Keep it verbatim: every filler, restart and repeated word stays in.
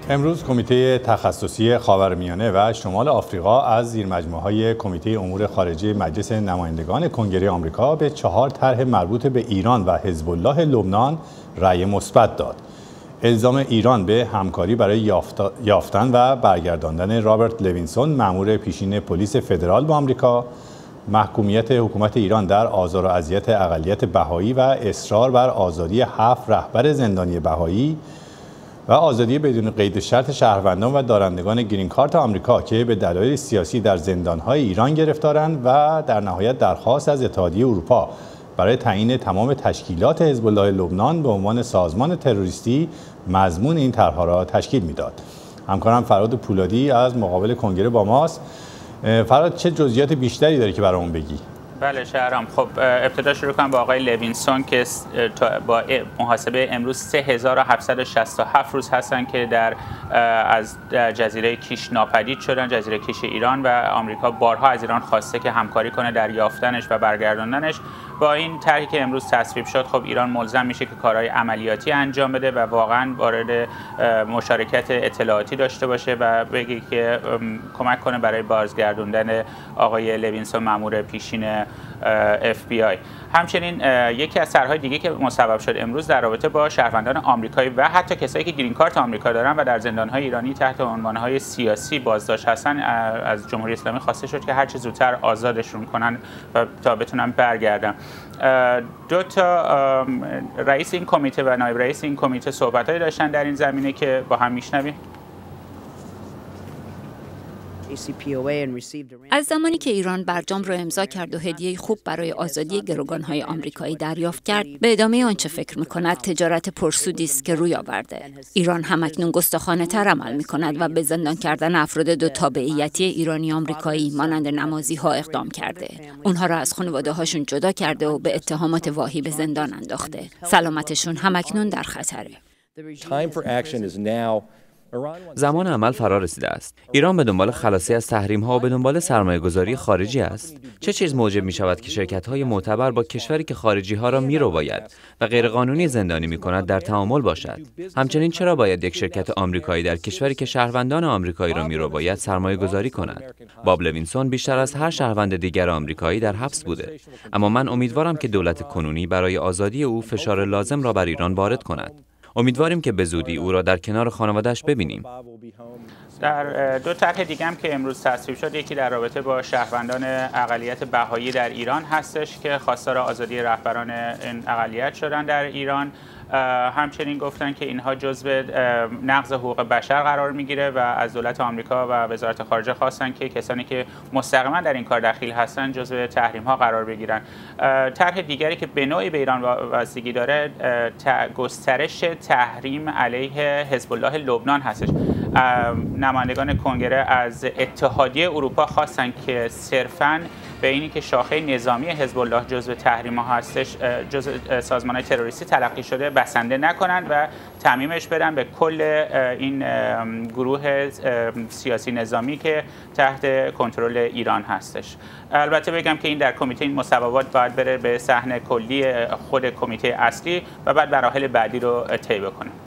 امروز کمیته تخصصی خاورمیانه و شمال آفریقا از زیرمجموعه‌های کمیته امور خارجه مجلس نمایندگان کنگره آمریکا به چهار طرح مربوط به ایران و حزب الله لبنان رأی مثبت داد. الزام ایران به همکاری برای یافتن و برگرداندن رابرت لوینسون مأمور پیشین پلیس فدرال با آمریکا، محکومیت حکومت ایران در آزار و اذیت اقلیت بهایی و اصرار بر آزادی هفت رهبر زندانی بهایی و آزادی بدون قید شرط شهروندان و دارندگان گرین کارت آمریکا که به دلایل سیاسی در زندان‌های ایران گرفتارند و در نهایت درخواست از اتحادیه اروپا برای تعیین تمام تشکیلات حزب الله لبنان به عنوان سازمان تروریستی مضمون این طرح‌ها را تشکیل می‌داد. همکارم فراد پولادی از مقابل کنگره با ماست. فراد، چه جزئیات بیشتری داری که برامون بگی؟ بله شهرام، خب ابتدا شروع کنم با آقای لوینسون که با محاسبه امروز سه هزار و هفتصد و شصت و هفت روز هستن که در از جزیره کیش ناپدید شدن، جزیره کیش ایران، و آمریکا بارها از ایران خواسته که همکاری کنه در یافتنش و برگرداندنش. با این طرحی که امروز تصویب شد، خب ایران ملزم میشه که کارهای عملیاتی انجام بده و واقعا وارد مشارکت اطلاعاتی داشته باشه و بگه که کمک کنه برای بازگردوندن آقای لوینسون مأمور پیشین اف بی آی. همچنین یکی از طرح‌های دیگه که مصوب شد امروز در رابطه با شهروندان آمریکایی و حتی کسایی که گرین کارت آمریکا دارن و در زندان‌های ایرانی تحت عنوان‌های سیاسی بازداشت هستن، از جمهوری اسلامی خواسته شد که هر چه زودتر آزادشون کنن و تا بتونن برگردن. دو تا رئیس این کمیته و نایب رئیس این کمیته صحبت‌هایی داشتن در این زمینه که با هم میشنویم. از زمانی که ایران برجام را امضا کرد و هدیه خوب برای آزادی گروگان‌های آمریکایی دریافت کرد، به ادامه آنچه فکر می‌کند تجارت پرسودی است که روی آورده. ایران همکنون گستاخانه‌تر عمل می‌کند و به زندان کردن افراد دو تابعیتی ایرانی آمریکایی مانند نمازی‌ها اقدام کرده. اونها را از خانواده‌هاشون جدا کرده و به اتهامات واهی به زندان انداخته. سلامتشون همکنون در خطره. زمان عمل فرا رسیده است. ایران به دنبال خلاصی از تحریم‌ها و به دنبال سرمایه‌گذاری خارجی است. چه چیز موجب می‌شود که شرکت‌های معتبر با کشوری که خارجی‌ها را می‌رباید و غیرقانونی زندانی می‌کند در تعامل باشد؟ همچنین چرا باید یک شرکت آمریکایی در کشوری که شهروندان آمریکایی را می‌رباید سرمایه‌گذاری کند؟ باب لوینسون بیشتر از هر شهروند دیگر آمریکایی در حبس بوده، اما من امیدوارم که دولت کنونی برای آزادی او فشار لازم را بر ایران وارد کند. امیدواریم که به زودی او را در کنار خانواده‌اش ببینیم. در دو طرح دیگه هم که امروز تصویب شد، یکی در رابطه با شهروندان اقلیت بهایی در ایران هستش که خواستار آزادی رهبران این اقلیت شدن در ایران. همچنین گفتن که اینها جزو نقض حقوق بشر قرار میگیره و از دولت آمریکا و وزارت خارجه خواستن که کسانی که مستقیما در این کار دخیل هستن جزو تحریم ها قرار بگیرن. طرح دیگری که به نوعی به ایران وابستگی داره، گسترش تحریم علیه حزب الله لبنان هستش. نمایندگان کنگره از اتحادیه اروپا خواستن که صرفاً به اینی که شاخه نظامی حزب الله جزو تحریم ها هستش، جزو سازمان تروریستی تلقی شده، بسنده نکنند و تعمیمش بدن به کل این گروه سیاسی نظامی که تحت کنترل ایران هستش. البته بگم که این در کمیته این مصوبات باید بره به صحن کلی خود کمیته اصلی و بعد مراحل بعدی رو طی بکنه.